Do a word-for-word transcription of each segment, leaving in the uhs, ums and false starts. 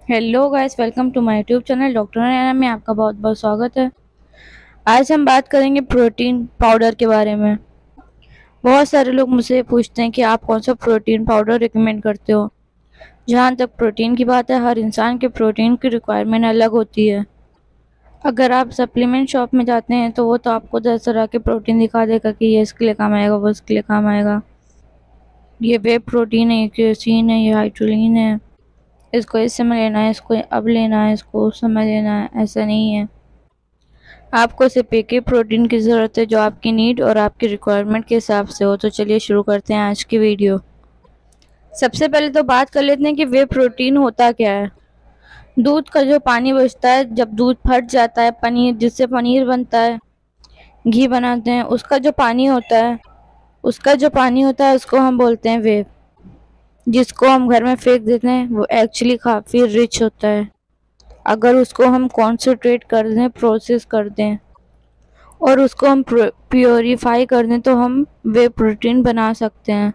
Hello guys, welcome to my YouTube channel doctor Naina में आपका बहुत बहुत स्वागत है। आज हम बात करेंगे प्रोटीन पाउडर के बारे में। बहुत सारे लोग मुझसे पूछते हैं कि आप कौन सा प्रोटीन पाउडर रिकमेंड करते हो। जहाँ तक प्रोटीन की बात है, हर इंसान के प्रोटीन की रिक्वायरमेंट अलग होती है। अगर आप सप्लीमेंट शॉप में जाते हैं तो वो तो आपको दस तरह के प्रोटीन दिखा देगा कि ये इसके लिए काम आएगा, वो इसके लिए काम आएगा। ये वे प्रोटीन है, ये क्रियोसिन है, ये हाइड्रोलिन है, इसको इस समय लेना है, इसको अब लेना है, इसको उस समय लेना है। ऐसा नहीं है। आपको सिर्फ एक ही प्रोटीन की ज़रूरत है जो आपकी नीड और आपकी रिक्वायरमेंट के हिसाब से हो। तो चलिए शुरू करते हैं आज की वीडियो। सबसे पहले तो बात कर लेते हैं कि वे प्रोटीन होता क्या है। दूध का जो पानी बचता है, जब दूध फट जाता है, पनीर जिससे पनीर बनता है, घी बनाते हैं, उसका जो पानी होता है उसका जो पानी होता है उसको हम बोलते हैं वे। जिसको हम घर में फेंक देते हैं वो एक्चुअली काफ़ी रिच होता है। अगर उसको हम कॉन्सेंट्रेट कर दें, प्रोसेस कर दें और उसको हम प्योरीफाई कर दें तो हम वे प्रोटीन बना सकते हैं।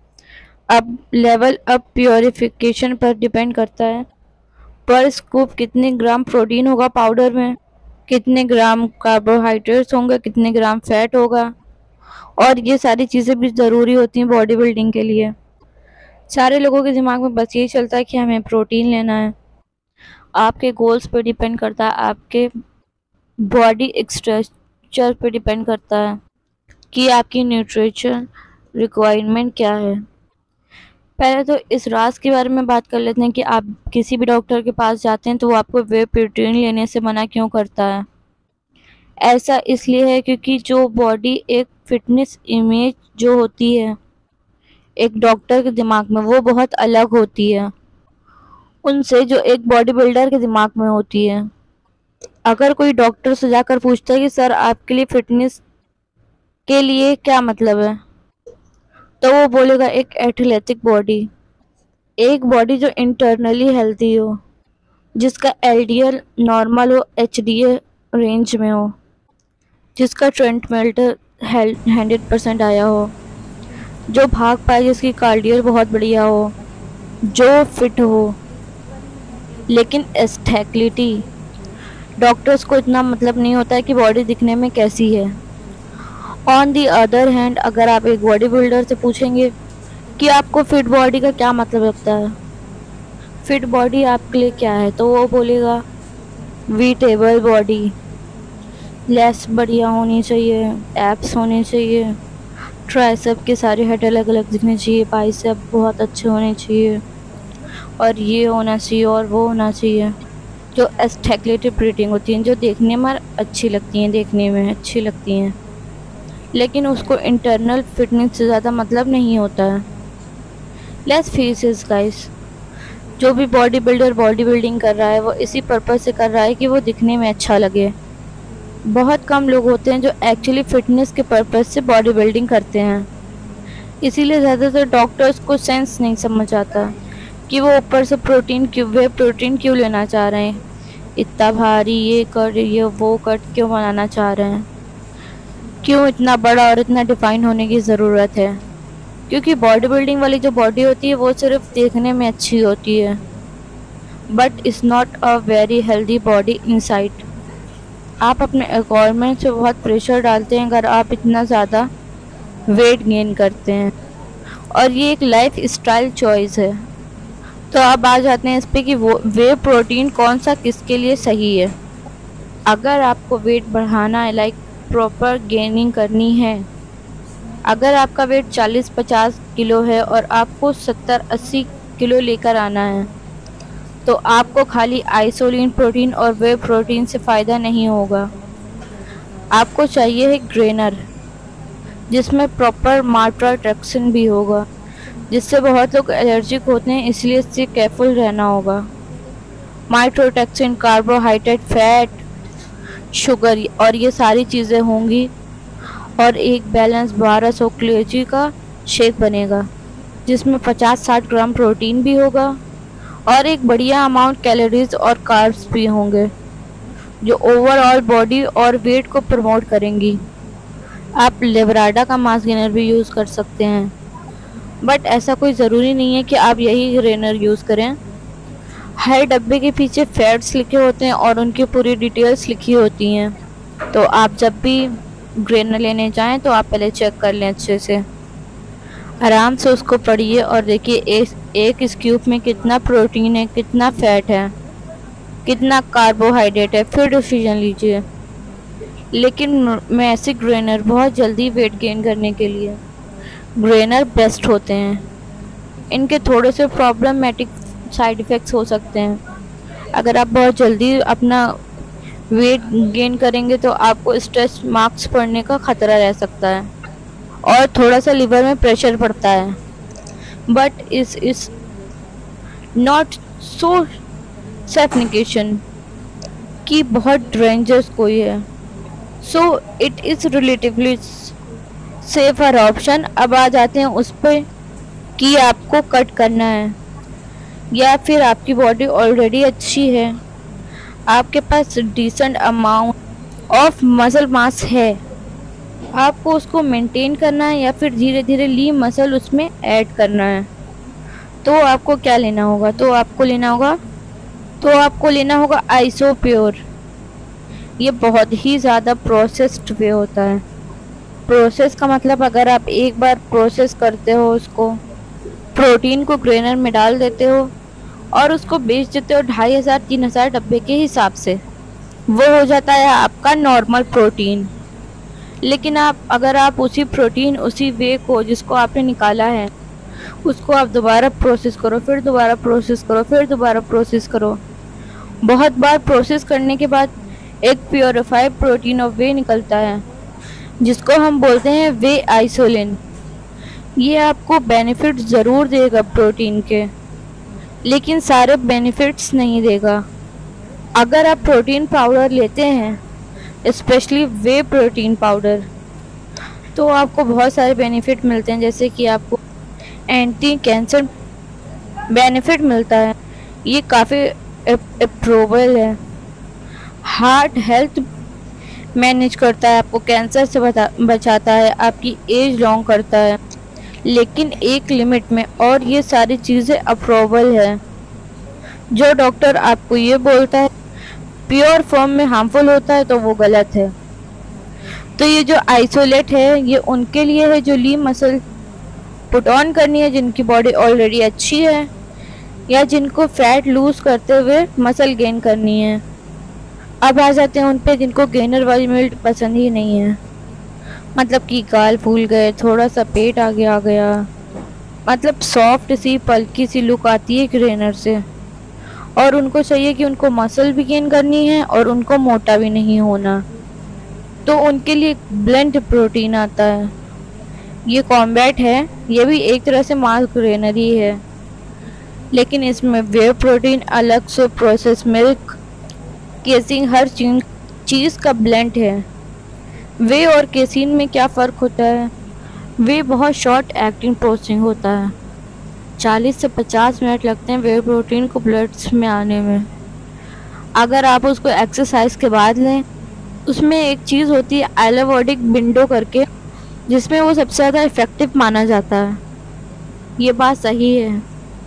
अब लेवल अप प्योरीफिकेशन पर डिपेंड करता है। पर स्कूप कितने ग्राम प्रोटीन होगा पाउडर में, कितने ग्राम कार्बोहाइड्रेट्स होंगे, कितने ग्राम फैट होगा, और ये सारी चीज़ें भी ज़रूरी होती हैं बॉडी बिल्डिंग के लिए। सारे लोगों के दिमाग में बस यही चलता है कि हमें प्रोटीन लेना है। आपके गोल्स पर डिपेंड करता है, आपके बॉडी स्ट्रक्चर पे डिपेंड करता है कि आपकी न्यूट्रिशन रिक्वायरमेंट क्या है। पहले तो इस राज के बारे में बात कर लेते हैं कि आप किसी भी डॉक्टर के पास जाते हैं तो वो आपको वे प्रोटीन लेने से मना क्यों करता है। ऐसा इसलिए है क्योंकि जो बॉडी एक फिटनेस इमेज जो होती है एक डॉक्टर के दिमाग में, वो बहुत अलग होती है उनसे जो एक बॉडी बिल्डर के दिमाग में होती है। अगर कोई डॉक्टर से जाकर पूछता है कि सर आपके लिए फिटनेस के लिए क्या मतलब है, तो वो बोलेगा एक एथलेटिक बॉडी, एक बॉडी जो इंटरनली हेल्थी हो, जिसका एलडीएल नॉर्मल हो, एचडीएल रेंज में हो, जिसका ट्रेंट मेल्टर हंड्रेड परसेंट आया हो, जो भाग पाए, जिसकी कार्डियल बहुत बढ़िया हो, जो फिट हो। लेकिन एस्थेटिसिटी डॉक्टर्स को इतना मतलब नहीं होता है कि बॉडी दिखने में कैसी है। ऑन दी अदर हैंड, अगर आप एक बॉडी बिल्डर से पूछेंगे कि आपको फिट बॉडी का क्या मतलब लगता है, फिट बॉडी आपके लिए क्या है, तो वो बोलेगा वीटेबल बॉडी, लेस बढ़िया होनी चाहिए, एप्स होने चाहिए, ट्राइसेप के सारे हेड अलग अलग दिखने चाहिए, बाइसेप बहुत अच्छे होने चाहिए, और ये होना चाहिए और वो होना चाहिए। जो एस्थेटिक ब्रीडिंग होती हैं, जो देखने में अच्छी लगती हैं, देखने में अच्छी लगती हैं, लेकिन उसको इंटरनल फिटनेस से ज़्यादा मतलब नहीं होता है। लेट्स फेस इट गाइस, जो भी बॉडी बिल्डर बॉडी बिल्डिंग कर रहा है वो इसी पर्पज़ से कर रहा है कि वो दिखने में अच्छा लगे। बहुत कम लोग होते हैं जो एक्चुअली फिटनेस के पर्पज़ से बॉडी बिल्डिंग करते हैं। इसीलिए ज़्यादातर डॉक्टर्स को सेंस नहीं समझ आता कि वो ऊपर से प्रोटीन क्यों वे प्रोटीन क्यों लेना चाह रहे हैं, इतना भारी ये कट ये वो कट क्यों बनाना चाह रहे हैं, क्यों इतना बड़ा और इतना डिफाइन होने की ज़रूरत है। क्योंकि बॉडी बिल्डिंग वाली जो बॉडी होती है वो सिर्फ देखने में अच्छी होती है, but is not a very healthy body inside. आप अपने एनवायरनमेंट से बहुत प्रेशर डालते हैं अगर आप इतना ज़्यादा वेट गेन करते हैं, और ये एक लाइफ स्टाइल चॉइस है। तो अब आ जाते हैं इस पे कि वो वे प्रोटीन कौन सा किसके लिए सही है। अगर आपको वेट बढ़ाना है, लाइक प्रॉपर गेनिंग करनी है, अगर आपका वेट चालीस पचास किलो है और आपको सत्तर अस्सी किलो लेकर आना है, तो आपको खाली आइसोलिन प्रोटीन और वे प्रोटीन से फ़ायदा नहीं होगा। आपको चाहिए है ग्रेनर जिसमें प्रॉपर माल्टोट्रेक्सिन भी होगा, जिससे बहुत लोग एलर्जिक होते हैं, इसलिए इससे केयरफुल रहना होगा। माल्टोट्रेक्सिन, कार्बोहाइड्रेट, फैट, शुगर और ये सारी चीज़ें होंगी, और एक बैलेंस बारह सौ कैलोरी का शेक बनेगा जिसमें पचास साठ ग्राम प्रोटीन भी होगा और एक बढ़िया अमाउंट कैलोरीज और कार्ब्स भी होंगे जो ओवरऑल बॉडी और वेट को प्रमोट करेंगी। आप लेवराडा का मास गेनर भी यूज़ कर सकते हैं, बट ऐसा कोई ज़रूरी नहीं है कि आप यही गेनर यूज़ करें। हर डब्बे के पीछे फैट्स लिखे होते हैं और उनकी पूरी डिटेल्स लिखी होती हैं। तो आप जब भी ग्रेनर लेने जाएं तो आप पहले चेक कर लें अच्छे से, आराम से उसको पढ़िए और देखिए एक एक स्कूप में कितना प्रोटीन है, कितना फैट है, कितना कार्बोहाइड्रेट है, फिर डिसीजन लीजिए। लेकिन मैसिक ग्रेनर बहुत जल्दी वेट गेन करने के लिए ग्रेनर बेस्ट होते हैं। इनके थोड़े से प्रॉब्लमेटिक साइड इफ़ेक्ट्स हो सकते हैं। अगर आप बहुत जल्दी अपना वेट गेन करेंगे तो आपको स्ट्रेस मार्क्स पड़ने का ख़तरा रह सकता है और थोड़ा सा लिवर में प्रेशर पड़ता है। बट इस इस नॉट सो सफोकेशन की बहुत डेंजरस कोई है। So it is relatively safer option. अब आ जाते हैं उस पर कि आपको कट करना है या फिर आपकी बॉडी ऑलरेडी अच्छी है, आपके पास decent amount of muscle mass है, आपको उसको मेंटेन करना है या फिर धीरे धीरे ली मसल उसमें ऐड करना है। तो आपको क्या लेना होगा तो आपको लेना होगा तो आपको लेना होगा आइसो प्योर। ये बहुत ही ज़्यादा प्रोसेस्ड वे होता है। प्रोसेस का मतलब अगर आप एक बार प्रोसेस करते हो, उसको प्रोटीन को ग्रेनर में डाल देते हो और उसको बेच देते हो ढाई हज़ार तीन हज़ार डब्बे के हिसाब से, वो हो जाता है आपका नॉर्मल प्रोटीन। लेकिन आप अगर आप उसी प्रोटीन उसी वे को जिसको आपने निकाला है उसको आप दोबारा प्रोसेस करो, फिर दोबारा प्रोसेस करो, फिर दोबारा प्रोसेस करो, बहुत बार प्रोसेस करने के बाद एक प्योरीफाइड प्रोटीन ऑफ वे निकलता है जिसको हम बोलते हैं वे आइसोलिन। ये आपको बेनिफिट ज़रूर देगा प्रोटीन के, लेकिन सारे बेनिफिट्स नहीं देगा। अगर आप प्रोटीन पाउडर लेते हैं, स्पेशली वे प्रोटीन पाउडर, तो आपको बहुत सारे बेनिफिट मिलते हैं, जैसे कि आपको एंटी कैंसर बेनिफिट मिलता है, ये काफ़ी अप्रूवेबल है। हार्ट हेल्थ मैनेज करता है, आपको कैंसर से बचाता है, आपकी एज लॉन्ग करता है, लेकिन एक लिमिट में, और ये सारी चीज़ें अप्रूवेबल है। जो डॉक्टर आपको ये बोलता है प्योर फॉर्म में हार्मफुल होता है तो वो गलत है। तो ये जो आइसोलेट है ये उनके लिए है जो लीन मसल पुट ऑन करनी है, जिनकी बॉडी ऑलरेडी अच्छी है या जिनको फैट लूज करते हुए मसल गेन करनी है। अब आ जाते हैं उन पे जिनको गेनर वाली मील पसंद ही नहीं है, मतलब कि गाल फूल गए, थोड़ा सा पेट आगे आ गया, मतलब सॉफ्ट सी पल्की सी लुक आती है ग्रेनर से, और उनको चाहिए कि उनको मसल भी गेन करनी है और उनको मोटा भी नहीं होना। तो उनके लिए ब्लेंड प्रोटीन आता है, ये कॉम्बैट है, ये भी एक तरह से मास ग्रेनर ही है, लेकिन इसमें वे प्रोटीन अलग से प्रोसेस मिल्क केसिंग हर चीज़ का ब्लेंड है। वे और केसिन में क्या फ़र्क होता है, वे बहुत शॉर्ट एक्टिंग प्रोसेसिंग होता है, चालीस से पचास मिनट लगते हैं वे प्रोटीन को ब्लड्स में आने में। अगर आप उसको एक्सरसाइज के बाद लें, उसमें एक चीज़ होती है एलेवोडिक विंडो करके, जिसमें वो सबसे ज़्यादा इफ़ेक्टिव माना जाता है। ये बात सही है,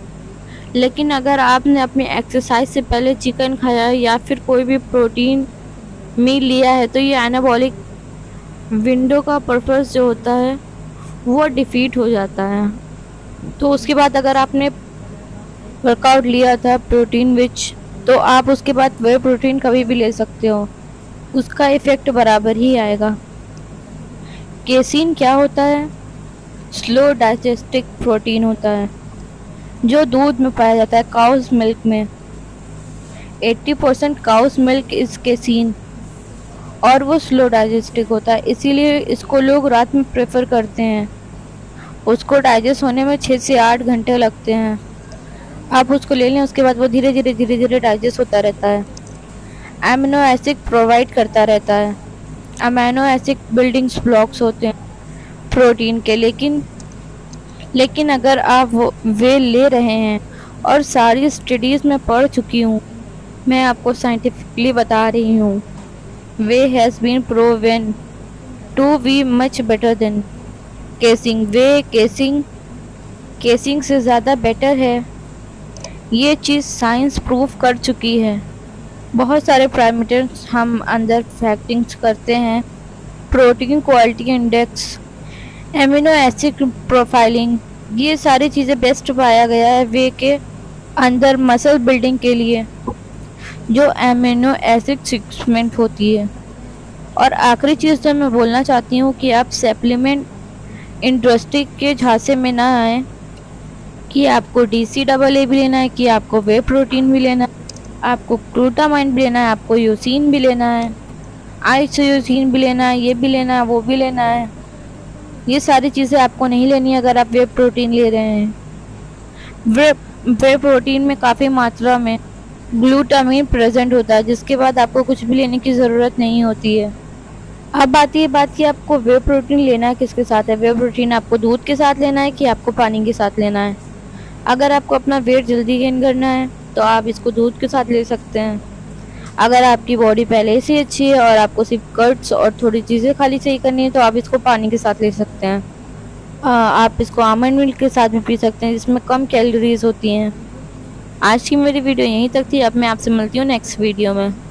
लेकिन अगर आपने अपनी एक्सरसाइज से पहले चिकन खाया है या फिर कोई भी प्रोटीन मील लिया है तो ये एनाबॉलिक विंडो का पर्पस जो होता है वो डिफीट हो जाता है। तो उसके बाद अगर आपने वर्कआउट लिया था प्रोटीन विच, तो आप उसके बाद वे प्रोटीन कभी भी ले सकते हो, उसका इफ़ेक्ट बराबर ही आएगा। केसिन क्या होता है, स्लो डाइजेस्टिक प्रोटीन होता है जो दूध में पाया जाता है, काउस मिल्क में। अस्सी परसेंट काउस मिल्क इस केसिन, और वो स्लो डाइजेस्टिक होता है, इसीलिए इसको लोग रात में प्रेफर करते हैं। उसको डाइजेस्ट होने में छः से आठ घंटे लगते हैं। आप उसको ले लें, उसके बाद वो धीरे धीरे धीरे धीरे डाइजेस्ट होता रहता है, अमीनो एसिड प्रोवाइड करता रहता है। अमीनो एसिड बिल्डिंग्स ब्लॉक्स होते हैं प्रोटीन के, लेकिन लेकिन अगर आप वो वे ले रहे हैं, और सारी स्टडीज़ में पढ़ चुकी हूँ, मैं आपको साइंटिफिकली बता रही हूँ, whey has been proven to be much better than casein. Whey casein casein से ज़्यादा बेटर है। ये चीज़ साइंस प्रूव कर चुकी है। बहुत सारे पैरामीटर्स हम अंदर फैक्टिंग्स करते हैं, protein quality index, amino acid profiling, ये सारी चीज़ें बेस्ट पाया गया है वे के अंदर मसल बिल्डिंग के लिए जो एमिनो एसिड सीक्वेंस होती है। और आखिरी चीज़ जो मैं बोलना चाहती हूँ कि आप सप्लीमेंट इंडस्ट्री के झांसे में ना आए कि आपको डी सी डबल ए भी लेना है, कि आपको वे प्रोटीन भी लेना है, आपको ग्लूटामाइन भी लेना है, आपको यूसीन भी लेना है, आइसोयूसीन भी लेना है, ये भी लेना है, वो भी लेना है। ये सारी चीज़ें आपको नहीं लेनी अगर आप वे प्रोटीन ले रहे हैं। वे वे प्रोटीन में काफ़ी मात्रा में ग्लूटामाइन प्रेजेंट होता है, जिसके बाद आपको कुछ भी लेने की ज़रूरत नहीं होती है। अब आती है बात कि आपको वे प्रोटीन लेना है किसके साथ है। वे प्रोटीन आपको दूध के साथ लेना है कि आपको पानी के साथ लेना है। अगर आपको अपना वेट जल्दी गेन करना है तो आप इसको दूध के साथ ले सकते हैं। अगर आपकी बॉडी पहले से अच्छी है और आपको सिर्फ कट्स और थोड़ी चीज़ें खाली सही करनी है तो आप इसको पानी के साथ ले सकते हैं। आ, आप इसको आमंड मिल्क के साथ भी पी सकते हैं, जिसमें कम कैलोरीज होती हैं। आज की मेरी वीडियो यहीं तक थी। अब मैं आपसे मिलती हूँ नेक्स्ट वीडियो में।